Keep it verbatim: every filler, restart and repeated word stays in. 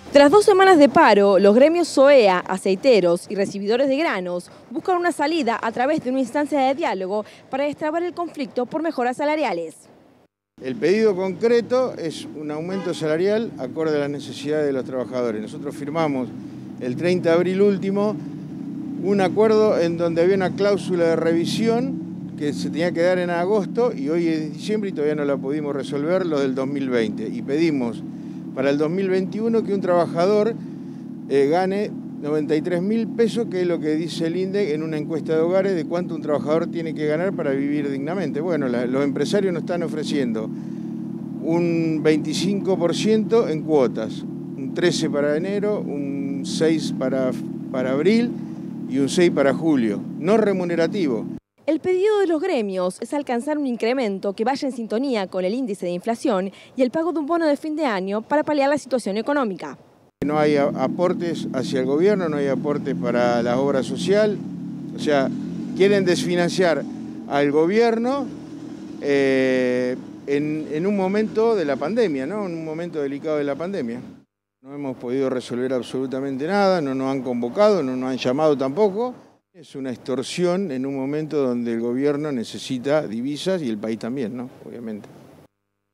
Tras dos semanas de paro, los gremios SOEA, aceiteros y recibidores de granos buscan una salida a través de una instancia de diálogo para destrabar el conflicto por mejoras salariales. El pedido concreto es un aumento salarial acorde a las necesidades de los trabajadores. Nosotros firmamos el treinta de abril último un acuerdo en donde había una cláusula de revisión que se tenía que dar en agosto y hoy es diciembre y todavía no la pudimos resolver, lo del dos mil veinte. Y pedimos para el dos mil veintiuno que un trabajador eh, gane noventa y tres mil pesos, que es lo que dice el INDEC en una encuesta de hogares de cuánto un trabajador tiene que ganar para vivir dignamente. Bueno, la, los empresarios nos están ofreciendo un veinticinco por ciento en cuotas, un trece por ciento para enero, un seis por ciento para, para abril y un seis por ciento para julio, no remunerativo. El pedido de los gremios es alcanzar un incremento que vaya en sintonía con el índice de inflación y el pago de un bono de fin de año para paliar la situación económica. No hay aportes hacia el gobierno, no hay aportes para la obra social, o sea, quieren desfinanciar al gobierno eh, en, en un momento de la pandemia, ¿no? En un momento delicado de la pandemia. No hemos podido resolver absolutamente nada, no nos han convocado, no nos han llamado tampoco. Es una extorsión en un momento donde el gobierno necesita divisas y el país también, ¿no? Obviamente.